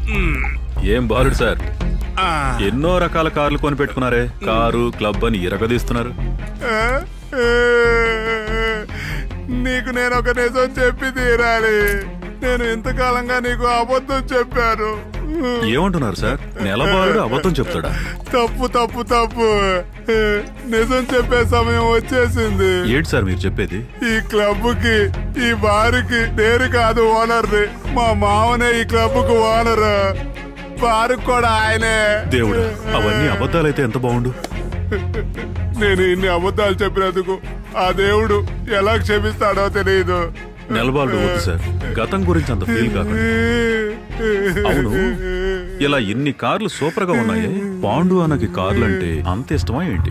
ఏం బాలుడు సార్, ఎన్నో రకాల కార్లు కొని పెట్టుకున్నారే, కారు క్లబ్ అని ఇరగదీస్తున్నారు. నీకు నేను ఒక నిజం చెప్పి తీరాలి. నేను ఇంతకాలంగా నీకు అబద్ధం చెప్పాను. ఏమంటున్నారు సార్? నెలబాలుడు అబద్ధం చెప్తాడా? తప్పు తప్పు తప్పు. నిజం చెప్పే సమయం వచ్చేసింది. ఏంటి సార్ మీరు చెప్పేది? ఈ క్లబ్ కి, ఈ బారుకి నేను కాదు ఓనర్ని. మా మామనే ఈ క్లబ్ కు ఓనర్. బారు కూడా ఆయనే. దేవుడా, అవన్నీ అబద్ధాలైతే ఎంత బాగుండు. నేను ఇన్ని అబద్ధాలు చెప్పినందుకు ఆ దేవుడు ఎలా క్షమిస్తాడో తెలియదు. నెలబాలుడు వద్దు సార్, గతం గురించి అంత ఫీల్ కాకండి. అవును, ఇలా ఇన్ని కార్లు సూపర్ గా ఉన్నాయి. పాండు అన్నకి కార్లు అంటే అంత ఇష్టమా ఏంటి?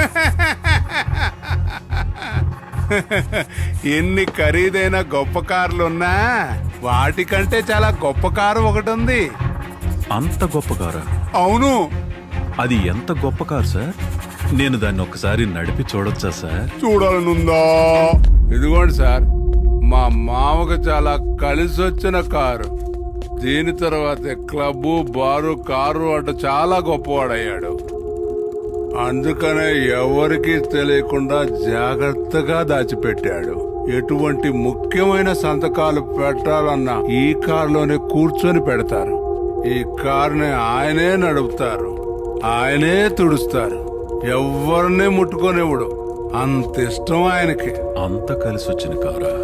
ఎన్ని ఖరీదైన గొప్ప కార్లున్నా వాటికంటే చాలా గొప్ప కారు ఒకటి ఉంది. అంత గొప్ప కారా? అవును. అది ఎంత గొప్ప కారు సార్? నేను దాన్ని ఒక్కసారి నడిపి చూడొచ్చా సార్? చూడాలనుందా? ఇదిగోండి సార్, మా మామకు చాలా కలిసి వచ్చిన కారు. దీని తర్వాత క్లబ్బు, బారు, కారు అటు చాలా గొప్పవాడయ్యాడు. అందుకనే ఎవరికీ తెలియకుండా జాగ్రత్తగా దాచిపెట్టాడు. ఎటువంటి ముఖ్యమైన సంతకాలు పెట్టాలన్నా ఈ కారులోనే కూర్చొని పెడతారు. ఈ కారుని ఆయనే నడుపుతారు, ఆయనే తుడుస్తారు, ఎవరిని ముట్టుకోనివ్వడు. అంత ఇష్టం ఆయనకి. అంత కలిసి వచ్చిన కారా?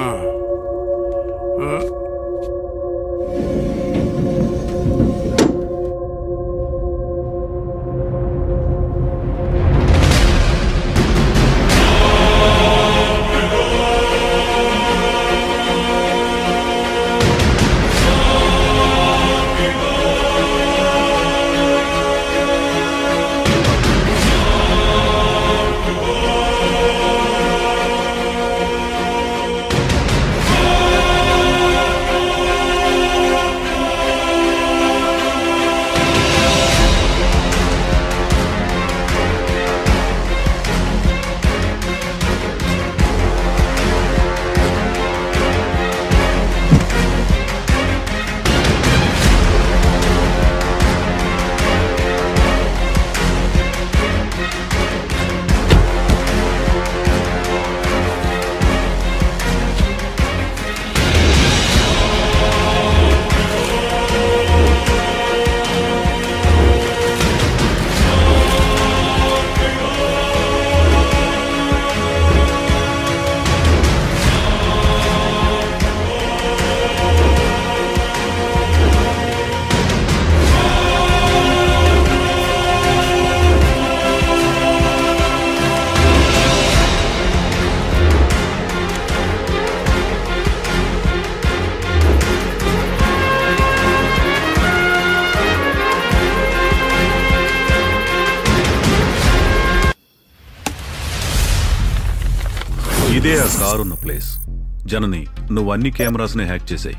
ఇదే ఆ కారున్న ప్లేస్. జనని, నువ్వు అన్ని కెమెరాస్ ని హ్యాక్ చేసాయి.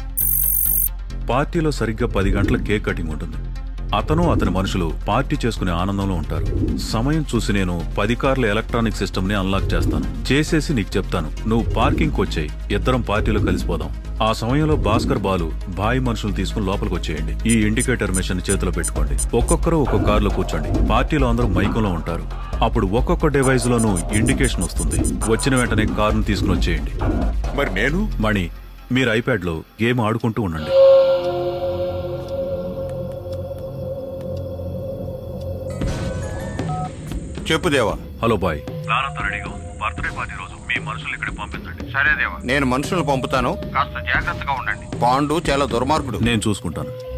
పార్టీలో సరిగ్గా 10 గంటల కేక్ కటింగ్ ఉంటుంది. అతను అతని మనుషులు పార్టీ చేసుకునే ఆనందంలో ఉంటారు. సమయం చూసి నేను 10 కార్ల ఎలక్ట్రానిక్ సిస్టమ్ ని అన్లాక్ చేస్తాను. చేసేసి నీకు చెప్తాను, నువ్వు పార్కింగ్ వచ్చేయి, ఇద్దరం పార్టీలో కలిసిపోదాం. ఆ సమయంలో భాస్కర్, బాలు భాయ్ మనుషులు తీసుకుని లోపలికి వచ్చేయండి. ఈ ఇండికేటర్ మెషిన్ చేతిలో పెట్టుకోండి. ఒక్కొక్కరు ఒక్కొక్క కారులో కూర్చోండి. పార్టీలో అందరూ మైకంలో ఉంటారు. అప్పుడు ఒక్కొక్క డివైస్ లోనూ ఇండికేషన్ వస్తుంది. వచ్చిన వెంటనే కారును తీసుకుని వచ్చేయండి. మరి నేను? మణి, మీరు ఐప్యాడ్ లో గేమ్ ఆడుకుంటూ ఉండండి. చెప్పు దేవా. హలో బాయ్, ప్లాన్ అంతా రెడీగా ఉంది. బర్త్డే పార్టీ రోజు మీ మనుషులు ఇక్కడికి పంపించండి. సరే దేవా, నేను మనుషులను పంపుతాను. కాస్త జాగ్రత్తగా ఉండండి. పాండు చాలా దుర్మార్గుడు. నేను చూసుకుంటాను.